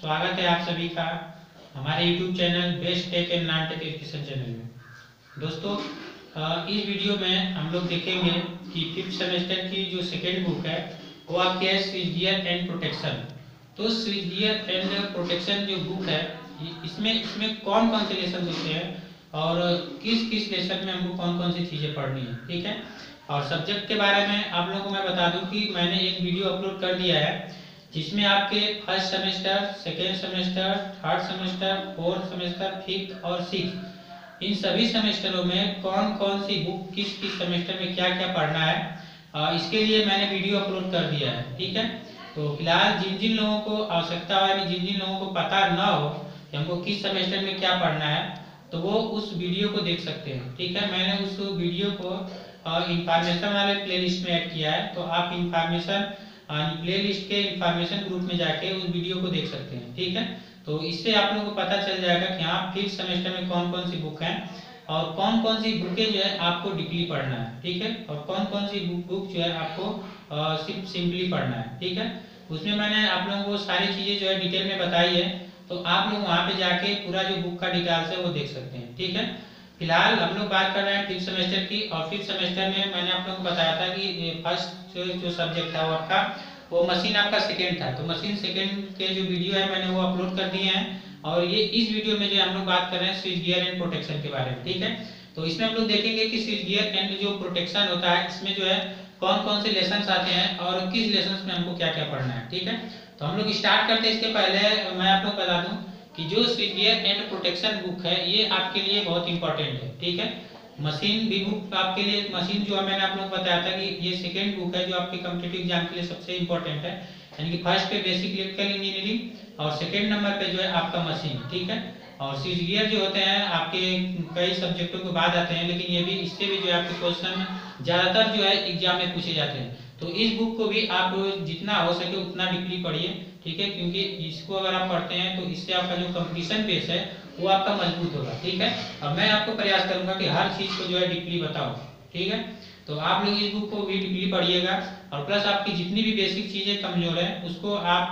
स्वागत है आप सभी का हमारे YouTube channel best tech and non tech education channel में। दोस्तों, इस वीडियो में हम लोग देखेंगे कि फिफ्थ सेमेस्टर की जो सेकेंड बुक है वो आपकी है स्विच गियर एंड प्रोटेक्शन। तो स्विच गियर एंड प्रोटेक्शन जो बुक है इसमें कौन कौन से लेसन होते हैं और किस किस लेसन में हमको कौन कौन सी चीज़ें पढ़नी है, ठीक है। और सब्जेक्ट के बारे में आप लोगों को मैं बता दूं कि मैंने एक वीडियो अपलोड कर दिया है जिसमें आपके first semester, second semester, third semester, fourth semester, fifth और सिक्स इन सभी सेमेस्टरों में कौन कौन सी बुक किस किस सेमेस्टर में क्या क्या पढ़ना है इसके लिए मैंने वीडियो अपलोड कर दिया है, ठीक है। तो फिलहाल जिन जिन लोगों को आवश्यकता हो, जिन जिन लोगों को पता ना हो कि हमको किस सेमेस्टर में क्या पढ़ना है, तो वो उस वीडियो को देख सकते हैं, ठीक है। मैंने उस वीडियो को इंफॉर्मेशन वाले प्लेलिस्ट में ऐड किया है, तो आप इंफॉर्मेशन प्लेलिस्ट के इंफॉर्मेशन ग्रुप में जाके उस वीडियो को देख सकते हैं, ठीक है। तो इससे आप लोगों को पता चल जाएगा कि हाँ फिफ्थ सेमेस्टर में कौन कौन सी बुक हैं और कौन कौन सी बुकें जो है आपको डीपली पढ़ना है, ठीक है। और कौन कौन सी बुक जो है आपको सिर्फ सिंपली पढ़ना है, ठीक है। उसमें मैंने आप लोगों को सारी चीज़ें जो है डिटेल में बताई है, तो आप लोग वहाँ पे जाके पूरा जो बुक का डिटेल्स है वो देख सकते हैं, ठीक है। फिलहाल हम लोग बात कर रहे हैं फिफ्थ सेमेस्टर की, और फिफ्थ सेमेस्टर में मैंने आप लोगों को बताया था कि फर्स्ट जो सब्जेक्ट था वो आपका वो मशीन आपका सेकेंड था। तो मशीन सेकेंड के जो वीडियो है मैंने वो अपलोड कर दिए हैं, और ये इस वीडियो में जो हम लोग बात कर रहे हैं स्विच गियर एंड प्रोटेक्शन के बारे में, ठीक है। तो इसमें हम लोग देखेंगे कि स्विच गियर एंड जो प्रोटेक्शन होता है इसमें जो है कौन कौन से लेसन आते हैं और किस लेसन में हमको क्या क्या पढ़ना है, ठीक है। तो हम लोग स्टार्ट करते हैं। इसके पहले मैं आप लोग बता दूं कि जो switch gear and protection book है ये आपके लिए बहुत इंपॉर्टेंट है, ठीक है। मशीन भी बुक आपके लिए, मशीन जो है मैंने आप लोगों को बताया था कि ये सेकेंड बुक है जो आपके कॉम्पिटिटिव एग्जाम के लिए सबसे इंपॉर्टेंट है, यानी कि फर्स्ट पे बेसिक इलेक्ट्रिकल इंजीनियरिंग और सेकेंड नंबर पे जो है आपका मशीन, ठीक है। और स्विच गियर जो होते हैं आपके कई सब्जेक्टों के बाद आते हैं, लेकिन ये भी इससे भी जो है आपके क्वेश्चन ज़्यादातर जो है एग्जाम में पूछे जाते हैं। तो इस बुक को भी आप जितना हो सके उतना डीपली पढ़िए, ठीक है, क्योंकि इसको अगर आप पढ़ते हैं तो इससे आपका जो कंपटीशन बेस है वो आपका मजबूत होगा, ठीक है। अब मैं आपको प्रयास करूंगा कि हर चीज़ को जो है डीपली बताऊं, ठीक है। तो आप लोग इस बुक को भी डीपली पढ़िएगा, और प्लस आपकी जितनी भी बेसिक चीज़ें कमजोर है उसको आप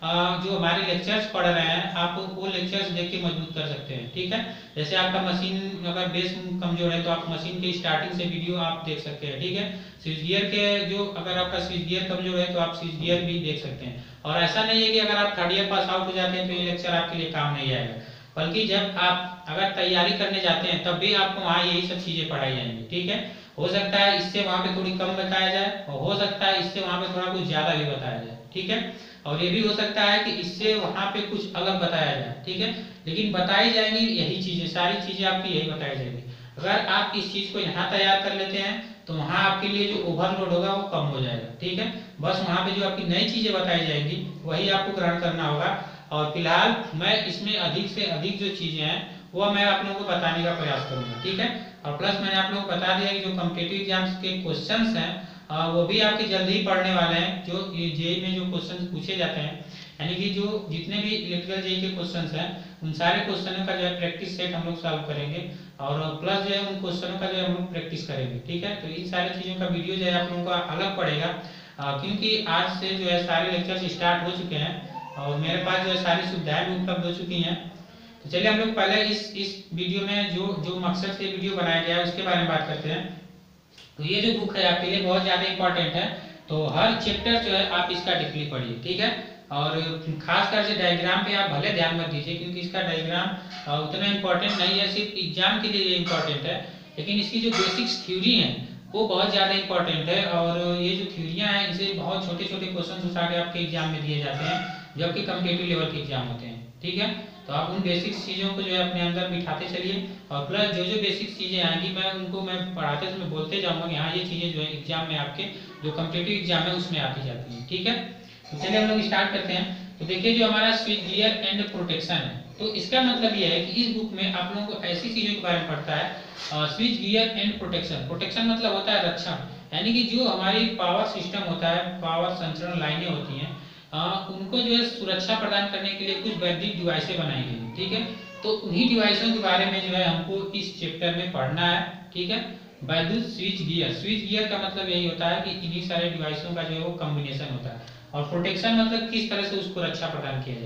जो हमारे लेक्चर्स पढ़ रहे हैं आप वो लेक्चर्स देख के मजबूत कर सकते हैं, ठीक है। जैसे आपका मशीन अगर बेस कमजोर है तो आप मशीन के स्टार्टिंग से वीडियो आप देख सकते हैं, ठीक है। स्विच गियर के जो अगर आपका स्विच गियर कमजोर है तो आप स्विच गियर भी देख सकते हैं। और ऐसा नहीं है कि अगर आप थर्ड ईयर पास आउट हो जाते हैं तो ये लेक्चर आपके लिए काम नहीं आएगा, बल्कि जब आप अगर तैयारी करने जाते हैं तब भी आपको वहाँ यही सब चीज़ें पढ़ाई जाएंगी, ठीक है। हो सकता है इससे वहाँ पे थोड़ी कम बताया जाए और हो सकता है इससे वहाँ पे थोड़ा कुछ ज़्यादा भी बताया जाए, ठीक है। और ये भी हो सकता है कि इससे वहाँ पे कुछ अलग बताया जाए, ठीक है। लेकिन बताई जाएंगी यही चीज़ें, सारी चीज़ें आपकी यही बताई जाएंगी। अगर आप इस चीज़ को यहाँ तैयार कर लेते हैं तो वहाँ आपके लिए जो ओवरलोड होगा वो कम हो जाएगा, ठीक है। बस वहाँ पे जो आपकी नई चीज़ें बताई जाएंगी वही आपको ग्रहण करना होगा। और फिलहाल मैं इसमें अधिक से अधिक जो चीज़ें हैं वो मैं आप लोगों को बताने का प्रयास करूँगा, ठीक है। और प्लस मैंने आप लोगों को बता दिया कि जो कॉम्पिटिटिव एग्जाम्स के क्वेश्चंस हैं वो भी आपके जल्दी ही पढ़ने वाले हैं। जो जेई में जो क्वेश्चन पूछे जाते हैं, यानी कि जो जितने भी इलेक्ट्रिकल जेई के क्वेश्चंस हैं उन सारे क्वेश्चनों का जो है प्रैक्टिस सेट हम लोग सॉल्व करेंगे, और प्लस जो है उन क्वेश्चनों का जो है हम लोग प्रैक्टिस करेंगे, ठीक है। तो इन सारी चीज़ों का वीडियो जो है आप लोगों को अलग पड़ेगा, क्योंकि आज से जो है सारे लेक्चर्स स्टार्ट हो चुके हैं और मेरे पास जो है सारी सुविधाएं भी उपलब्ध हो चुकी हैं। तो चलिए हम लोग पहले इस वीडियो में जो जो मकसद से वीडियो बनाया गया है उसके बारे में बात करते हैं। तो ये जो बुक है आपके लिए बहुत ज़्यादा इंपॉर्टेंट है, तो हर चैप्टर जो है आप इसका डीपली पढ़िए, ठीक है। और खासकर से डायग्राम पे आप भले ध्यान मत दीजिए, क्योंकि इसका डायग्राम उतना इंपॉर्टेंट नहीं है, सिर्फ एग्जाम के लिए इंपॉर्टेंट है, लेकिन इसकी जो बेसिक्स थ्योरी है वो बहुत ज़्यादा इंपॉर्टेंट है। और ये जो थ्योरियाँ हैं इसे बहुत छोटे छोटे क्वेश्चन उठा के आपके एग्जाम में दिए जाते हैं जबकि कम्पिटिटिव लेवल के एग्जाम होते हैं, ठीक है। तो आप उन बेसिक्स चीज़ों को जो है अपने अंदर बिठाते चलिए, और प्लस जो जो बेसिक्स चीज़ें आएंगी मैं उनको मैं पढ़ाते समय बोलते जाऊँगा कि हाँ ये चीज़ें जो है एग्जाम में आपके जो कम्पिटिटिव एग्जाम है उसमें आती जाती हैं, ठीक है। तो चलिए हम लोग स्टार्ट करते हैं। तो देखिए जो हमारा स्विच गियर एंड प्रोटेक्शन है, तो इसका मतलब यह है कि इस बुक में आप लोगों को ऐसी चीज़ों के बारे में पढ़ता है। Switch gear and protection, protection मतलब होता है रक्षण, यानी कि जो हमारी पावर सिस्टम होता है, पावर संचरण लाइनें होती हैं उनको जो है सुरक्षा प्रदान करने के लिए कुछ वैद्युत डिवाइसें बनाई गई, ठीक है। तो उन्हीं डिवाइसों के बारे में जो है हमको इस चैप्टर में पढ़ना है, ठीक है। वैद्युत स्विच गियर, स्विच गियर का मतलब यही होता है कि इन्हीं सारे डिवाइसों का जो है वो कॉम्बिनेशन होता है, और प्रोटेक्शन मतलब किस तरह से उसको रक्षा प्रदान किया जाए।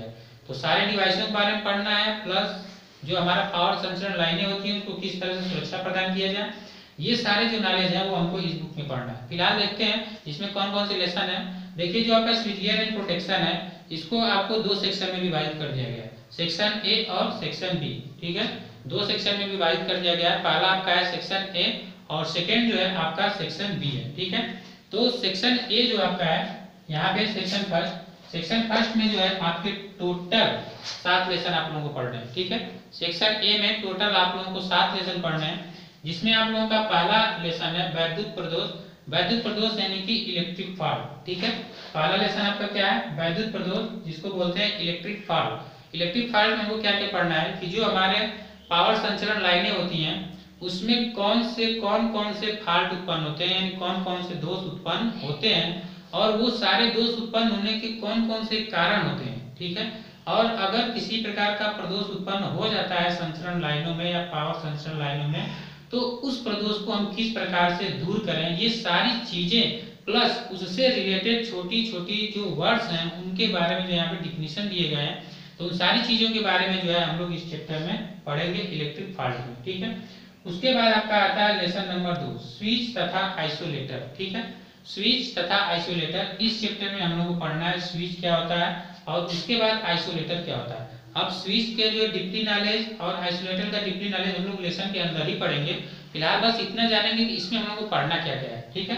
तो सारे डिवाइसों के बारे में पढ़ना है, प्लस जो हमारा पावर संचरण लाइनें होती हैं उसको किस तरह से सुरक्षा प्रदान किया जाए, ये सारे जो नॉलेज है वो हमको इस बुक में पढ़ना है। फिलहाल देखते हैं इसमें कौन कौन से लेसन है। देखिए जो आपका स्विचगियर एंड प्रोटेक्शन है, इसको आपको दो सेक्शन में विभाजित कर दिया गया है, सेक्शन ए और सेक्शन बी। ठीक है, दो सेक्शन में विभाजित कर दिया गया है। पहला आपका है सेक्शन ए और सेकेंड जो है आपका सेक्शन बी है। ठीक है, तो सेक्शन ए जो आपका है यहाँ पे सेक्शन फर्स्ट में जो है आपके टोटल 7 लेसन आप लोगों को पढ़ने हैं। ठीक है, सेक्शन ए में टोटल आप लोगों को 7 लेसन पढ़ने हैं, जिसमें आप लोगों का पहला लेसन है वैद्युत प्रदोष। वैद्युत प्रदोष यानी कि इलेक्ट्रिक फॉल्ट। ठीक है, पहला लेसन आपका क्या है, वैद्युत प्रदोष, जिसको बोलते हैं इलेक्ट्रिक फॉल्ट। इलेक्ट्रिक फॉल्ट में हमको क्या क्या पढ़ना है कि जो हमारे पावर संचरण लाइनें होती हैं उसमें कौन कौन से फॉल्ट उत्पन्न होते हैं, यानी कौन कौन से दोष उत्पन्न होते हैं, और वो सारे दोष उत्पन्न होने के कौन कौन से कारण होते हैं। ठीक है, और अगर किसी प्रकार का प्रदोष उत्पन्न हो जाता है संचरण लाइनों में या पावर संचरण लाइनों में, तो उस प्रदोष को हम किस प्रकार से दूर करें, ये सारी चीजें प्लस उससे रिलेटेड छोटी छोटी जो वर्ड्स हैं उनके बारे में जो यहाँ पे डिफिनेशन दिए गए हैं, तो उन सारी चीजों के बारे में जो है हम लोग इस चैप्टर में पढ़ेंगे इलेक्ट्रिक फॉल्ट में। ठीक है, उसके बाद आपका आता है लेसन नंबर 2, स्विच तथा आइसोलेटर। ठीक है, स्विच तथा आइसोलेटर, इस चैप्टर में हम लोग को पढ़ना है स्विच क्या होता है और उसके बाद आइसोलेटर क्या होता है। अब स्विच के जो डीपली नॉलेज और आइसोलेटर का डीपली नॉलेज हम लोग लेसन के अंदर ही पढ़ेंगे। फिलहाल बस इतना जानेंगे कि इसमें हम लोग को पढ़ना क्या क्या है। ठीक है,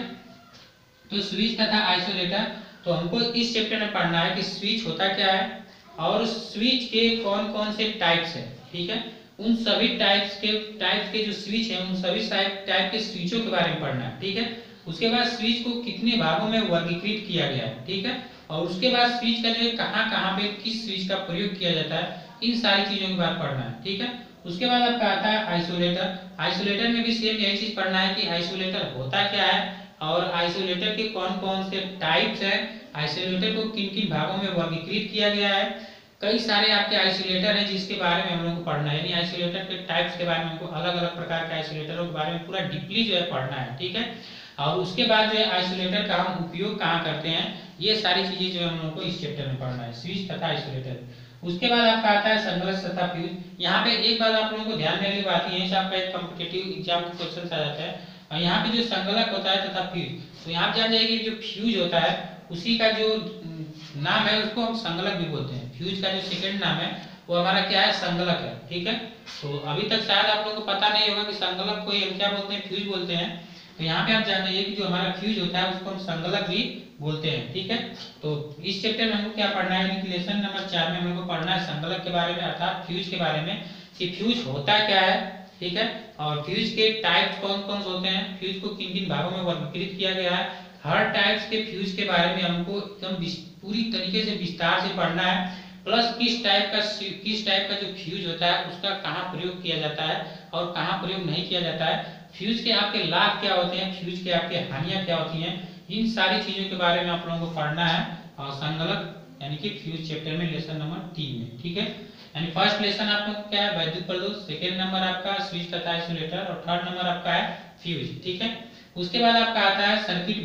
तो स्विच तथा आइसोलेटर, तो हमको इस चैप्टर में पढ़ना है कि स्विच होता क्या है और स्विच के कौन कौन से टाइप्स है। ठीक है, उन सभी टाइप्स के जो स्विच है उन सभी टाइप के स्विचों के बारे में पढ़ना है। ठीक है, उसके बाद स्विच को कितने भागों में वर्गीकृत किया गया है। ठीक है, और उसके बाद स्विच का जो है कहाँ कहाँ पे किस स्विच का प्रयोग किया जाता है, इन सारी चीजों के बारे में पढ़ना है। ठीक है, उसके बाद आपका आता है आइसोलेटर। आइसोलेटर में भी सेम यही चीज पढ़ना है कि आइसोलेटर होता क्या है और आइसोलेटर के कौन कौन से टाइप्स है, आइसोलेटर को किन किन भागों में वर्गीकृत किया गया है। कई सारे आपके आइसोलेटर हैं जिसके बारे में हम लोग को पढ़ना है, यानी आइसोलेटर के टाइप्स के बारे में हमको अलग अलग प्रकार के आइसोलेटरों के बारे में पूरा डीपली जो है पढ़ना है। ठीक है, और उसके बाद जो है आइसोलेटर का हम उपयोग कहाँ करते हैं, ये सारी चीजें जो है हम लोग को इस चैप्टर में पढ़ना है, स्विच तथा आइसोलेटर। उसके बाद आपका आता है संघर्ष तथा फ्यूज। यहाँ पे एक बात आप लोगों को ध्यान देने की बात है, आपका एक कॉम्पिटिटिव एग्जाम का क्वेश्चन आ जाता है और यहाँ पे जो संगलक होता है तथा फ्यूज, तो यहाँ पे जान जाएगी जो फ्यूज होता है उसी का जो नाम है उसको हम संगलक भी बोलते हैं। फ्यूज का जो सेकंड नाम है वो हमारा क्या है, संगलक है। ठीक है, तो अभी तक शायद आप लोगों को पता नहीं होगा कि संगलक को हम क्या बोलते हैं, फ्यूज बोलते हैं। तो यहाँ पे आप जान जाइए कि जो हमारा फ्यूज होता है उसको हम संगलक भी बोलते हैं। ठीक है, तो इस चैप्टर में हमको क्या पढ़ना है, लेसन नंबर 4 में हमको पढ़ना है संगलक के बारे में अर्थात फ्यूज के बारे में कि फ्यूज होता क्या है। ठीक है, और फ्यूज के टाइप्स कौन कौन से होते हैं, फ्यूज को किन किन भागों में वर्गीकृत किया गया है, हर टाइप्स के फ्यूज के बारे में हमको एकदम पूरी तरीके से विस्तार से पढ़ना है। प्लस किस टाइप का जो फ्यूज होता है उसका कहाँ प्रयोग किया जाता है और कहाँ प्रयोग नहीं किया जाता है, फ्यूज के आपके लाभ क्या होते हैं, फ्यूज के आपके हानियां क्या होती हैं, इन सारी चीजों के बारे में आप लोगों को पढ़ना है और संगलक यानी कि फ्यूज चैप्टर में लेसन नंबर 3 में। ठीक है, यानी फर्स्ट लेसन आप लोग क्या है, वैद्युत प्रदोष, सेकेंड नंबर आपका स्विच तथा आइसोलेटर और थर्ड नंबर आपका है फ्यूज। ठीक है, उसके बाद आपका आता है सर्किट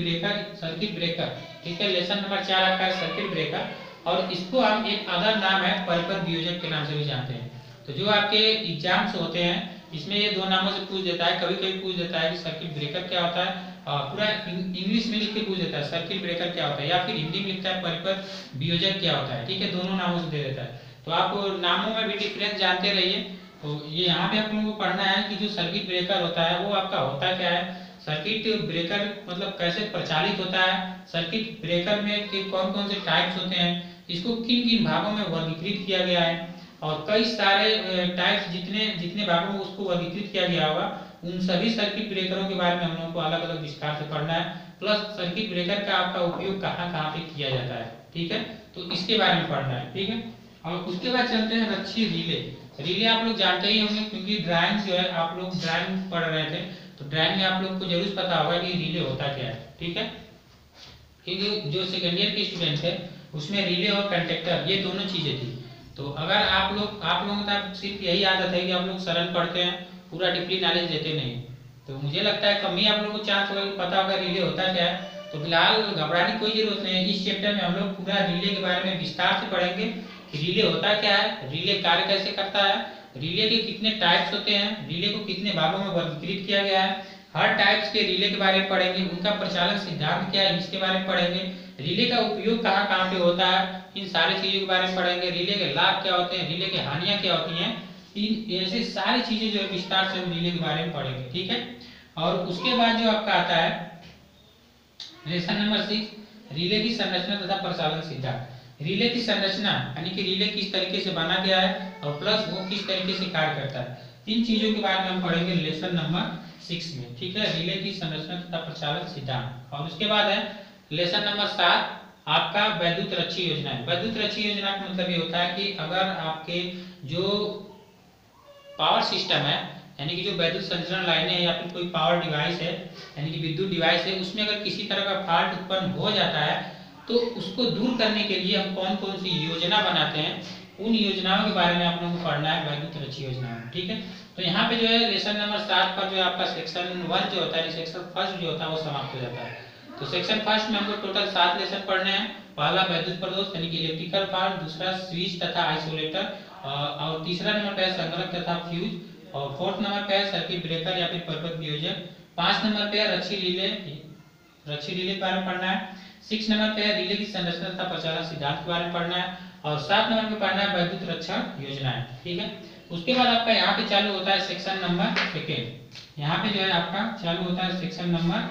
ब्रेकर। ठीक है, लेसन नंबर 4 आपका है सर्किट ब्रेकर और इसको हम एक अदर नाम है परिपथ वियोजक के नाम से भी जानते हैं। तो जो आपके एग्जाम्स होते हैं इसमें ये दो नामों से पूछ देता है, कभी कभी पूछ देता है कि सर्किट ब्रेकर क्या होता है, पूरा इंग्लिश में लिख के पूछ देता है सर्किट ब्रेकर क्या होता है, या फिर हिंदी में लिखता है परिपथ वियोजक क्या होता है। ठीक है, दोनों नामों से दे देता है, तो आप नामों में भी डिफरेंस जानते रहिए। तो ये यहाँ पे आप लोगों को पढ़ना है कि जो सर्किट ब्रेकर होता है वो आपका होता क्या है, सर्किट ब्रेकर मतलब कैसे प्रचालित होता है, सर्किट ब्रेकर में कौन कौन से टाइप्स होते हैं, इसको किन किन भागों में वर्गीकृत किया गया है, और कई सारे टाइप्स जितने भागों में उसको वर्गीकृत किया गया होगा उन सभी सर्किट ब्रेकरों के बारे में हम लोगों को अलग अलग विस्तार से पढ़ना है। प्लस सर्किट ब्रेकर का आपका उपयोग कहाँ कहाँ पे किया जाता है। ठीक है, तो इसके बारे में पढ़ना है। ठीक है, और उसके बाद चलते हैं रक्षी रिले आप लोग जानते ही होंगे क्योंकि ड्राइंग जो है आप लोग ड्राइंग पढ़ रहे थे, तो ड्राइंग में आप लोग को जरूर पता होगा कि रिले होता क्या है। ठीक है, क्योंकि जो सेकेंड ईयर के स्टूडेंट है उसमें रिले और कंडक्टर ये दोनों चीजें थी। तो अगर आप लोगों का सिर्फ यही आदत है कि आप लोग सरल पढ़ते हैं, पूरा डीपली नॉलेज देते नहीं, तो मुझे लगता है कम ही आप लोगों को चांस होगा कि पता होगा रिले होता क्या है। तो फिलहाल घबराने की कोई जरूरत नहीं है, इस चैप्टर में हम लोग पूरा रिले के बारे में विस्तार से पढ़ेंगे कि रिले होता क्या है, रिले कार्य कैसे करता है, रिले के कितने टाइप्स होते हैं, रिले को कितने भागों में वर्गीकृत किया गया है, हर टाइप्स के रिले के बारे में पढ़ेंगे, उनका प्रचालन सिद्धांत क्या है इसके बारे में पढ़ेंगे, रिले का उपयोग कहाँ कहाँ पे होता है, इन सारी चीजों के बारे में पढ़ेंगे, रिले के लाभ क्या होते हैं, रिले की हानियां क्या होती हैं, इन ऐसे सारी चीजें जो है विस्तार से हम रिले के बारे में पढ़ेंगे। ठीक है। और उसके बाद जो आपका आता है लेसन नंबर 6, रिले की संरचना तथा प्रचालन सिद्धांत। रिले की संरचना यानी कि रिले किस तरीके से बना गया है और प्लस वो किस तरीके से कार्य करता है, इन चीजों के बारे में हम पढ़ेंगे लेसन नंबर 6 में। ठीक है, रिले की संरचना तथा प्रचालन सिद्धांत। और उसके बाद है लेसन नंबर 7 आपका वैद्युत रक्षी योजना है। वैद्युत रक्षी योजना का मतलब ये होता है कि अगर आपके जो पावर सिस्टम है यानी कि जो वैद्युत संचरण लाइनें हैं या फिर कोई पावर डिवाइस है यानी कि विद्युत डिवाइस है, उसमें अगर किसी तरह का फॉल्ट उत्पन्न हो जाता है तो उसको दूर करने के लिए हम कौन कौन सी योजना बनाते हैं, उन योजनाओं के बारे में आप लोगों को पढ़ना है वैद्युत रक्षी योजना। ठीक है, तो यहाँ पे जो है लेसन नंबर 7 पर जो है आपका सेक्शन 1 जो होता है, सेक्शन फर्स्ट जो होता है वो समाप्त हो जाता है। तो सेक्शन फर्स्ट में हमको टोटल 7 लेसन पढ़ने हैं। पहला वैद्युत प्रदोष यानी कि इलेक्ट्रिकल फॉल्ट, दूसरा स्विच तथा आइसोलेटर, और तीसरा नंबर पे है संगणक तथा फ्यूज, और फोर्थ नंबर पे है सर्किट ब्रेकर या फिर परिपथ वियोजक, 5 नंबर पे है रक्षी रिले के बारे में पढ़ना है, 6 नंबर पे है रिले की संरचना तथा प्रचालन सिद्धांत के बारे में पढ़ना है, और 7 नंबर पे पढ़ना है वैद्युत रक्षा योजना है। ठीक है, उसके बाद आपका यहाँ पे चालू होता है सेक्शन नंबर 2। यहाँ पे जो है आपका चालू होता है सेक्शन नंबर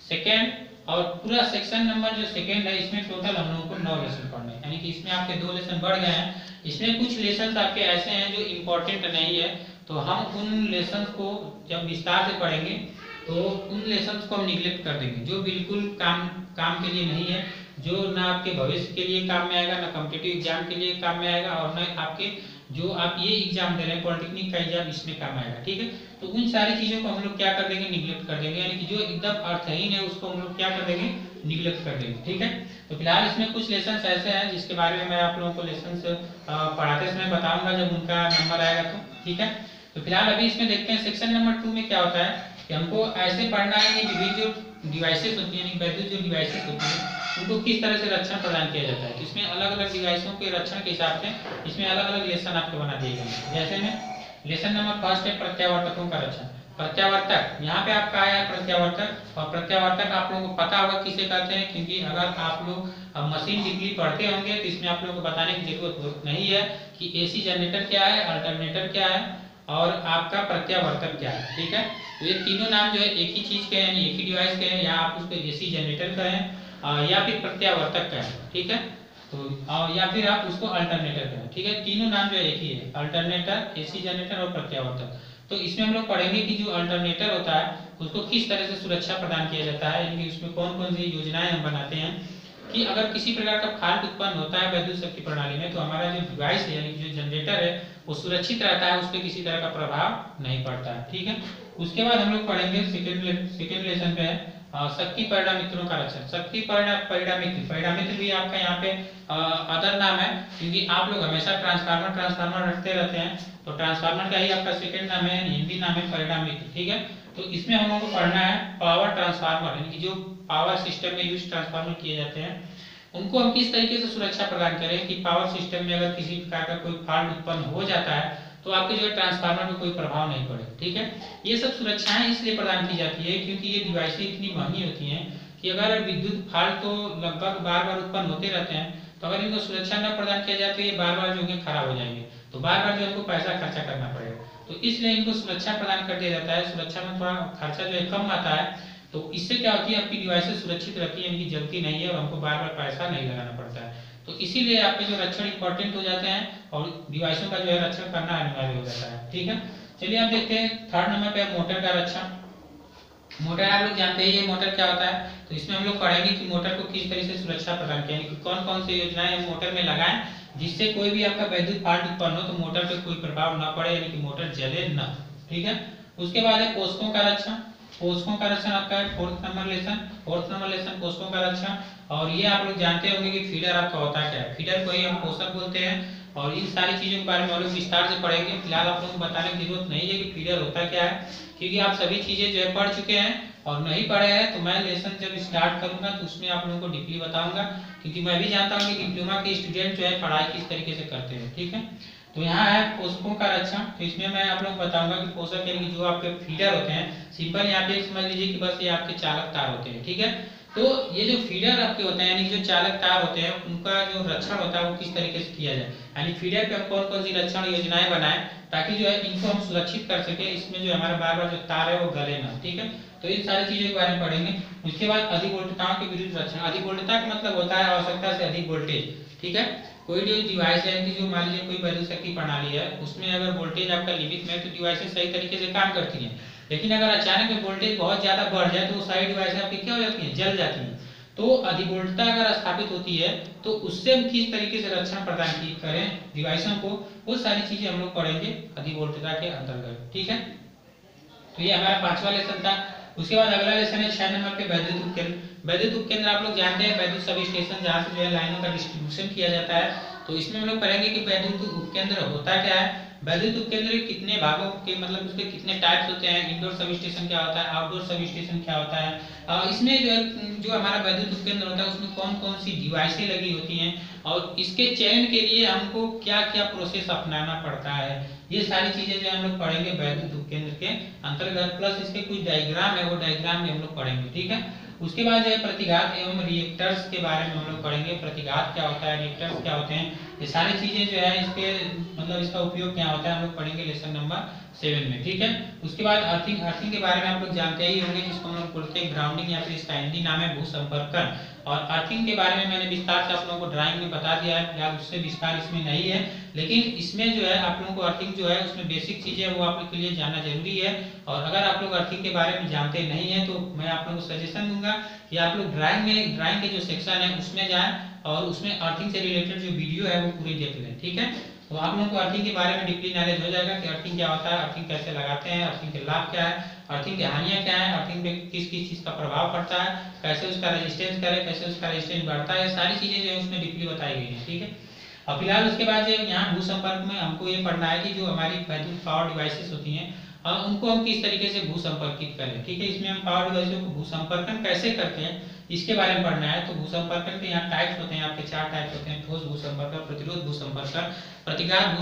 2, और पूरा सेक्शन नंबर जो 2 है इसमें टोटल हम लोगों को 9 लेसन पढ़ने हैं, यानी कि इसमें आपके 2 लेसन बढ़ गए हैं। इसमें कुछ लेसन आपके ऐसे हैं जो इम्पोर्टेंट नहीं है, तो हम उन लेसन को जब विस्तार से पढ़ेंगे तो उन लेसन को हम निगलेक्ट कर देंगे जो बिल्कुल काम के लिए नहीं है, जो ना आपके भविष्य के लिए काम में आएगा, ना कॉम्पिटिटिव एग्जाम के लिए काम में आएगा, और ना आपके जो आप ये एग्जाम दे रहे हैं पॉलिटेक्निक का एग्जाम इसमें काम आएगा। ठीक है, तो उन सारी चीजों को हम लोग क्या कर देंगे, निगलेक्ट कर देंगे, यानी कि जो एकदम अर्थहीन है उसको हम लोग क्या कर देंगे, निगलेक्ट कर देंगे। ठीक है, तो फिलहाल इसमें कुछ लेसन ऐसे हैं जिसके बारे में मैं आप लोगों को लेसन पढ़ाते समय बताऊंगा जब उनका नंबर आएगा तो। ठीक है, तो फिलहाल अभी इसमें देखते हैं सेक्शन नंबर 2 में क्या होता है कि हमको ऐसे पढ़ना है कि विभिन्न जो डिवाइसेस होती है, वैद्युत जो डिवाइसेस होती है उनको किस तरह से रक्षण प्रदान किया जाता है। तो इसमें अलग अलग डिवाइसों के रक्षण के हिसाब से इसमें अलग अलग लेसन आपके बना दिए गए हैं। जैसे में लेसन नंबर 1 है प्रत्यावर्तकों का रक्षण। प्रत्यावर्तक, यहाँ पे आपका आया प्रत्यावर्तक, और प्रत्यावर्तक आप लोगों को पता होगा किसे कहते हैं, क्योंकि अगर आप लोग मशीन डिग्री पढ़ते होंगे तो इसमें आप लोगों को बताने की जरूरत नहीं है कि एसी जनरेटर क्या है, अल्टरनेटर क्या है और आपका प्रत्यावर्तक क्या है। ठीक है, तो ये तीनों नाम जो है एक ही चीज के हैं, एक ही डिवाइस के हैं, या आप उसको एसी जनरेटर कहें या फिर प्रत्यावर्तक कहें। ठीक है, तो या फिर आप उसको अल्टरनेटर कहें। ठीक है, तीनों नाम जो है एक ही है, अल्टरनेटर, एसी जनरेटर और प्रत्यावर्तक। तो इसमें हम लोग पढ़ेंगे कि जो अल्टरनेटर होता है उसको किस तरह से सुरक्षा प्रदान किया जाता है, यानी कि उसमें कौन कौन सी योजनाएं हम बनाते हैं कि अगर किसी प्रकार का फॉल्ट उत्पन्न होता है वैद्युत शक्ति प्रणाली में तो हमारा जो डिवाइस है यानी जो जनरेटर है वो सुरक्षित रहता है, उस पर किसी तरह का प्रभाव नहीं पड़ता है। ठीक है, उसके बाद हम लोग पढ़ेंगे सेकेंड लेसन पे है शक्ति परिणामित्रों का रक्षण। शक्ति परिणामित्र भी आपका यहाँ पे अदर नाम है, क्योंकि आप लोग हमेशा ट्रांसफार्मर रखते रहते हैं, तो ट्रांसफार्मर का ही आपका सेकेंड नाम है, हिंदी नाम है परिणामित्र। ठीक है, तो इसमें हम लोगों को पढ़ना है पावर ट्रांसफार्मर, यानी कि जो पावर सिस्टम में यूज ट्रांसफार्मर किए जाते हैं उनको हम किस तरीके से सुरक्षा प्रदान करें कि पावर सिस्टम में अगर किसी प्रकार का कोई फॉल्ट उत्पन्न हो जाता है तो आपके जो है ट्रांसफार्मर में कोई प्रभाव नहीं पड़े। ठीक है, ये सब सुरक्षाएं इसलिए प्रदान की जाती है क्योंकि ये डिवाइसें इतनी महंगी होती हैं कि अगर विद्युत फॉल्ट तो लगभग बार बार उत्पन्न होते रहते हैं, तो अगर इनको सुरक्षा न प्रदान किया जाए तो ये बार बार जो है खराब हो जाएंगे, तो बार बार जो इनको पैसा खर्चा करना पड़ेगा, तो इसलिए इनको सुरक्षा प्रदान कर दिया जाता है। सुरक्षा में थोड़ा खर्चा जो है कम आता है, तो इससे क्या होती है आपकी डिवाइसेस सुरक्षित रहती है, इनकी जलती नहीं है और हमको बार बार पैसा नहीं लगाना पड़ता है, तो इसीलिए आपके जो रक्षण इंपॉर्टेंट हो जाते हैं और डिवाइसों का जो है रक्षण करना अनिवार्य हो जाता है। ठीक है, चलिए आप देखते हैं थर्ड नंबर पे मोटर का रक्षण। मोटर आप लोग जानते हैं ये मोटर क्या होता है, तो इसमें हम लोग पढ़ेंगे कि मोटर को किस तरह से सुरक्षा प्रदान किया, यानी कौन कौन सी योजनाएं हम मोटर में लगाएं जिससे कोई भी आपका वैद्युत फॉल्ट उत्पन्न हो तो मोटर पे कोई प्रभाव न पड़े, यानी कि मोटर जले न। ठीक है, उसके बाद है पोषकों का रक्षण। पोषकों का रक्षण आपका है फोर्थ नंबर लेसन पोषकों का रक्षण। और ये आप लोग जानते होंगे कि फीडर आपका होता क्या है, फीडर को ही हम पोषक बोलते हैं, और इन सारी चीज़ों के बारे में हम लोग विस्तार से पढ़ेंगे। फिलहाल आप लोगों को बताने की जरूरत नहीं है कि फीडर होता क्या है, क्योंकि आप सभी चीज़ें जो है पढ़ चुके हैं, और नहीं पढ़े हैं तो मैं लेसन जब स्टार्ट करूंगा तो उसमें आप लोगों को डीपली बताऊंगा, क्योंकि मैं भी जानता हूं कि डिप्लोमा के स्टूडेंट जो है पढ़ाई किस तरीके से करते हैं। ठीक है, तो यहाँ है पोषकों का रक्षण। तो इसमें मैं आप लोगों को बताऊंगा कि पोषक यानी कि जो आपके फीडर होते हैं, सिंपल यहाँ पे समझ लीजिए कि बस ये आपके चालक तार होते हैं। ठीक है, तो ये जो फीडर आपके होते हैं यानी कि जो चालक तार होते हैं, उनका जो रक्षण होता है वो किस तरीके से किया जाए, यानी फीडर पे हम कौन कौन सी रक्षण योजनाएं बनाएं ताकि जो है इनको हम सुरक्षित कर सके, इसमें जो हमारा बार बार जो तार है वो गले ना। ठीक है, तो इन सारी चीजों के बारे में पढ़ेंगे। उसके बाद अधिक वोल्टताओं के विरुद्ध रक्षण। अधिक वोल्टता का मतलब होता है आवश्यकता से अधिक वोल्टेज। ठीक है, कोई जो डिवाइस है कि जो मान लीजिए कोई विद्युत शक्ति प्रणाली है, उसमें अगर वोल्टेज आपका लिमिट में है तो डिवाइसेस सही तरीके से काम करती हैं, लेकिन अगर अचानक में वोल्टेज बहुत ज्यादा बढ़ जाए तो वो सारी डिवाइसें आपकी क्या हो जाती हैं, जल जाती हैं। तो अधिवोल्टता अगर स्थापित होती है तो उससे हम किस तरीके से रक्षण प्रदान करें डिवाइसों को, वो सारी चीजें हम लोग पढ़ेंगे अधिवोल्टता के अंतर्गत। ठीक है, तो ये हमारा 5वां लेसन था। उसके बाद अगला लेसन है 6 नंबर पे वैद्युत उपकेंद्र। वैद्युत उपकेंद्र आप लोग जानते हैं वैद्युत सब स्टेशन जहाँ से जो है लाइनों का डिस्ट्रीब्यूशन किया जाता है। तो इसमें हम लोग पढ़ेंगे कि वैद्युत उपकेंद्र होता क्या है, वैद्युत उपकेंद्र कितने भागों के मतलब उसके कितने टाइप्स होते हैं, इंडोर सब स्टेशन क्या होता है, आउटडोर सब स्टेशन क्या होता है, इसमें जो हमारा वैद्युत उपकेंद्र होता है उसमें कौन कौन सी डिवाइसें लगी होती हैं, और इसके चयन के लिए हमको क्या क्या प्रोसेस अपनाना पड़ता है, ये सारी चीजें जो हम लोग पढ़ेंगे वैद्युत उपकेंद्र के अंतर्गत। प्लस इसके कुछ डायग्राम है, वो डायग्राम भी हम लोग पढ़ेंगे। ठीक है, उसके बाद जो है प्रतिघात एवं रिएक्टर्स के बारे में हम लोग पढ़ेंगे। प्रतिघात क्या होता है, रिएक्टर्स क्या होते हैं, ये सारी चीजें जो है इसके मतलब इसका उपयोग क्या होता है हम लोग पढ़ेंगे लेसन नंबर 7 में। ठीक है, उसके बाद अर्थिंग। अर्थिंग के बारे में आप लोग जानते ही होंगे, जिसको हम लोग बोलते हैं ग्राउंडिंग, या फिर इसका हिंदी नाम है भूसंपर्कन। और अर्थिंग के बारे में मैंने विस्तार से आप लोगों को ड्राइंग में बता दिया है, फिलहाल उससे विस्तार इसमें नहीं है, लेकिन इसमें जो है आप लोगों को अर्थिंग जो है उसमें बेसिक चीजें वो आप लोग के लिए जानना जरूरी है। और अगर आप लोग अर्थिंग के बारे में जानते नहीं है तो मैं आप लोगों को सजेशन दूंगा कि आप लोग ड्राइंग के जो सेक्शन है उसमें जाएं और उसमें अर्थिंग से रिलेटेड जो वीडियो है वो पूरी देख लें। ठीक है, तो आप लोगों को अर्थिंग के बारे में डीपली नॉलेज हो जाएगा कि अर्थिंग क्या होता है, अर्थिंग कैसे लगाते हैं, अर्थिंग के लाभ क्या है, अर्थिंग की हानियां क्या है, अर्थिंग पे किस किस चीज का प्रभाव पड़ता है, कैसे उसका रेजिस्टेंस करें, कैसे उसका रेजिस्टेंस बढ़ता है, सारी चीजें जो है उसमें डीपली बताई गई है। ठीक है, और फिलहाल उसके बाद जो यहाँ भूसंपर्क में हमको ये पढ़ना है कि जो हमारी वैद्युत पावर डिवाइसेस होती हैं उनको हम किस तरीके से भूसंपर्कित करें। ठीक है, इसमें हम पावर डिवाइसों को भूसंपर्कन कैसे करते हैं इसके बारे में पढ़ना है। तो भूसंपर्कन के यहाँ टाइप्स होते हैं, आपके 4 टाइप्स होते हैं, ठोस भूसंपर्कन, प्रतिरोध भूसंपर्कन, प्रतिघात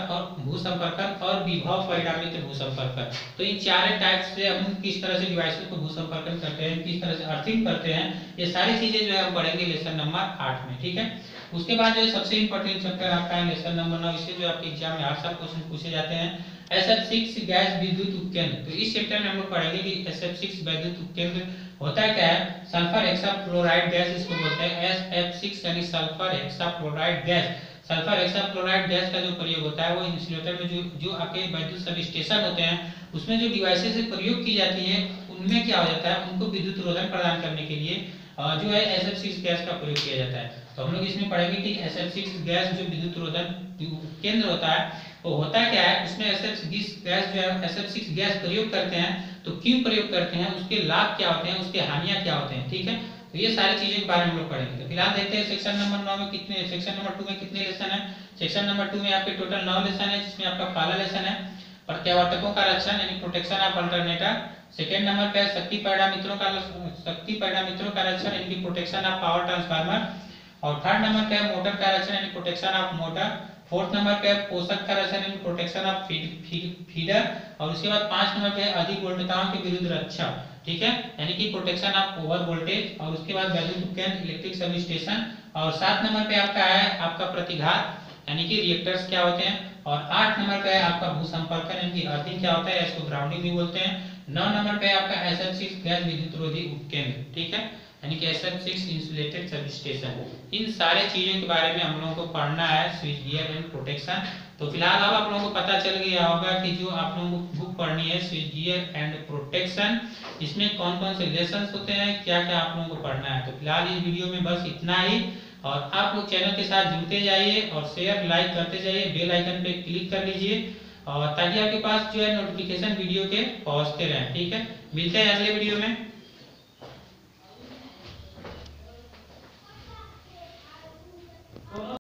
भूसंपर्कन और विभव परिणामित भूसंपर्कन। तो इन 4 टाइप से हम किस तरह से डिवाइसेस को भूसंपर्कन करते हैं, किस तरह से अर्थिंग करते हैं, ये सारी चीजें जो है हम पढ़ेंगे लेसन नंबर 8 में। ठीक है, उसके बाद जो है सबसे इंपॉर्टेंट चैप्टर आपका है लेसन नंबर 9। इससे जो आपके एग्जाम में हर साल क्वेश्चन पूछे जाते हैं, SF6 गैस विद्युत उपकेंद्र। तो इस चैप्टर में हम लोग पढ़ेंगे कि SF6 विद्युत उपकेंद्र होता है क्या है, सल्फर हेक्साफ्लोराइड गैस इसको बोलते हैं। SF6 यानी sulphur hexafluoride gas. Sulphur hexafluoride gas का जो प्रयोग होता है वो इंसुलेटर में जो आपके विद्युत सब स्टेशन होते हैं उसमें जो डिवाइसेस प्रयोग की जाती है उनमें क्या हो जाता है, उनको विद्युत रोधन प्रदान करने के लिए जो है SF6 गैस का प्रयोग किया जाता है। तो हम लोग इसमें पढ़ेंगे कि SF6 गैस जो विद्युत रोधन केंद्र होता है वो होता क्या है, उसमें SF6 गैस जो है SF6 गैस प्रयोग करते हैं तो क्यों प्रयोग करते हैं, उसके लाभ क्या होते हैं, उसके हानियां क्या होते हैं। ठीक है, तो ये सारी चीजों के बारे में हम लोग पढ़ेंगे। तो फिलहाल देखते हैं सेक्शन नंबर 9 में कितने, सेक्शन नंबर 2 में कितने लेसन है। सेक्शन नंबर 2 में आपके टोटल 9 लेसन है, जिसमें आपका पहला लेसन है प्रत्यावर्तकों का रक्षण यानी protection of alternator. Second number पे शक्ति परिणामित्रों का रक्षण यानी प्रोटेक्शन ऑफ पावर ट्रांसफार्मर। और थर्ड नंबर पे मोटर का रक्षण यानी protection of motor. Fourth number पे पोषक का रक्षण यानी प्रोटेक्शन ऑफ फीडर। और उसके बाद 5 नंबर पे अधिक वोल्टताओं के विरुद्ध रक्षा। ठीक है, यानी कि प्रोटेक्शन ऑफ ओवर वोल्टेज। और उसके बाद वैद्युत उपकेंद्र इलेक्ट्रिक सब स्टेशन। और 7 नंबर पे आपका है आपका प्रतिघात यानी कि रिएक्टर्स क्या होते हैं। और 8 नंबर पे है आपका भूसंपर्कन यानी कि अर्थिंग क्या होता है, इसको ग्राउंडिंग भी बोलते हैं। 9 नंबर पे आपका SF6 गैस विद्युत रोधी उपकेंद्र। ठीक है, यानी कि SF6 इंसुलेटेड सब स्टेशन। इन सारे चीजों के बारे में हम लोगों को पढ़ना है, स्विच गियर एंड प्रोटेक्शन। तो फिलहाल अब आप लोगों को पता चल गया होगा कि जो आप लोगों को बुक पढ़नी है स्विच गियर एंड प्रोटेक्शन, इसमें कौन कौन से लेसन होते हैं, क्या क्या आप लोगों को पढ़ना है। तो फिलहाल इस वीडियो में बस इतना ही, और आप लोग चैनल के साथ जुड़ते जाइए और शेयर लाइक करते जाइए, बेल आइकन पे क्लिक कर लीजिए और ताकि आपके पास जो है नोटिफिकेशन वीडियो के पहुंचते रहें। ठीक है, मिलते हैं अगले वीडियो में।